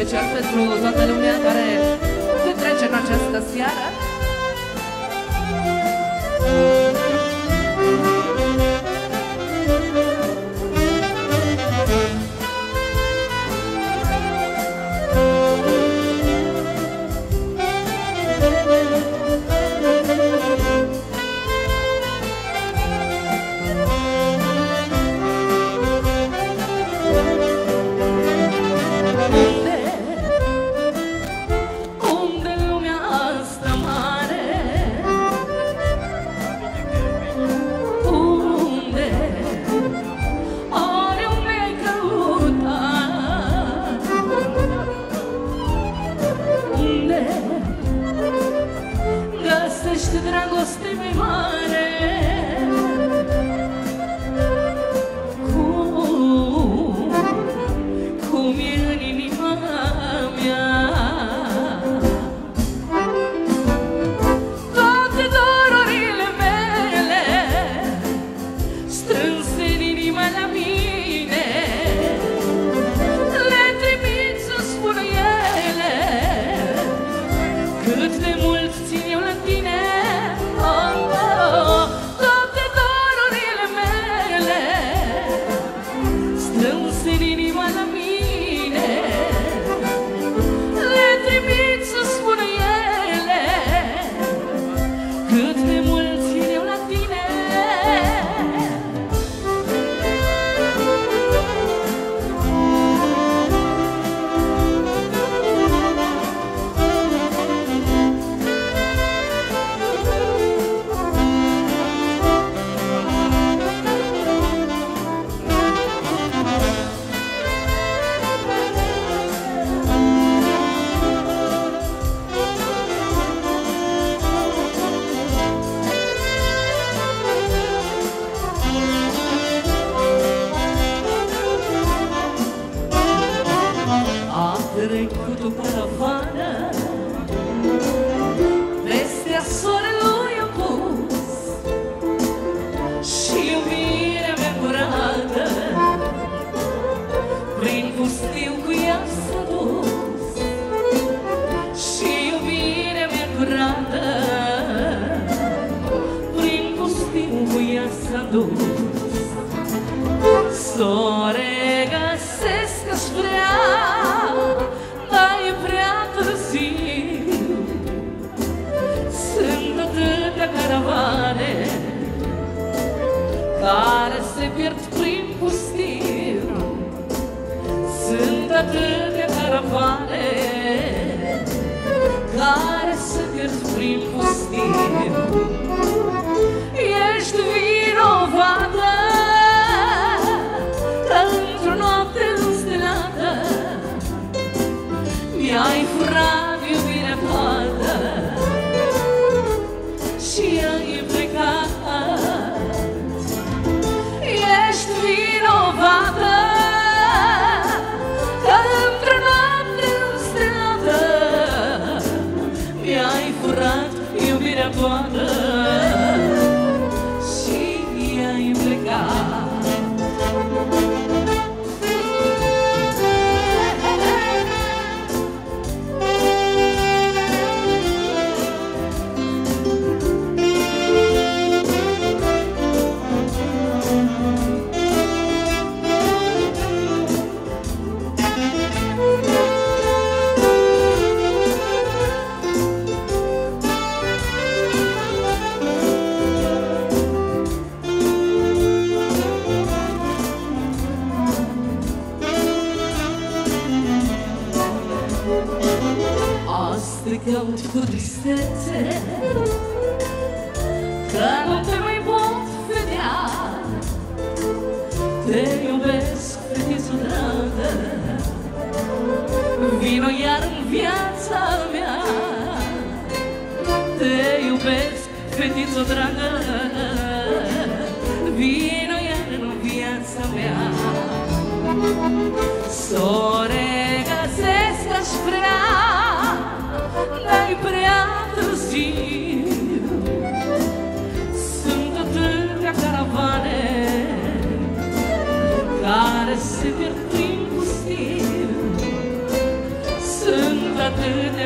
special pentru toată lumea care petrece în această seară. Dragoste mai mare, cum e în inima mea. Toate dorurile mele strânse în inima la mine, le trimit să spună ele cât de mult țin eu la tine. Toate dorurile mele strânse în inima la mine, le trimit să spună ele cât de mult țin eu la tine. Trecut o caravană vestea soarelui opus și iubirea mea curată prin pustiu cu ea s-a dus, și iubirea mea curată prin pustiu cu ea s-a dus. S-o regăsesc aș vrea, dar e prea târziu. Sunt atâtea caravane care se pierd prin pustiu. Sunt atâtea caravane care se pierd prin pustiu. Ești vinovată că într-o noapte înstelată mi-ai furat iubirea toată și ai plecat. Ești vinovată că într-o noapte înstelată mi-ai furat iubirea toată și ai plecat. Caut cu tristețe că nu te mai pot vedea. Te iubesc, fetițo dragă, vino iar în viața mea. Te iubesc, fetițo dragă, vino iar în viața mea. S-o regăsesc aș vrea, dar-i prea târziu. Sunt atâtea caravane care se pierd prin pustiu. atât de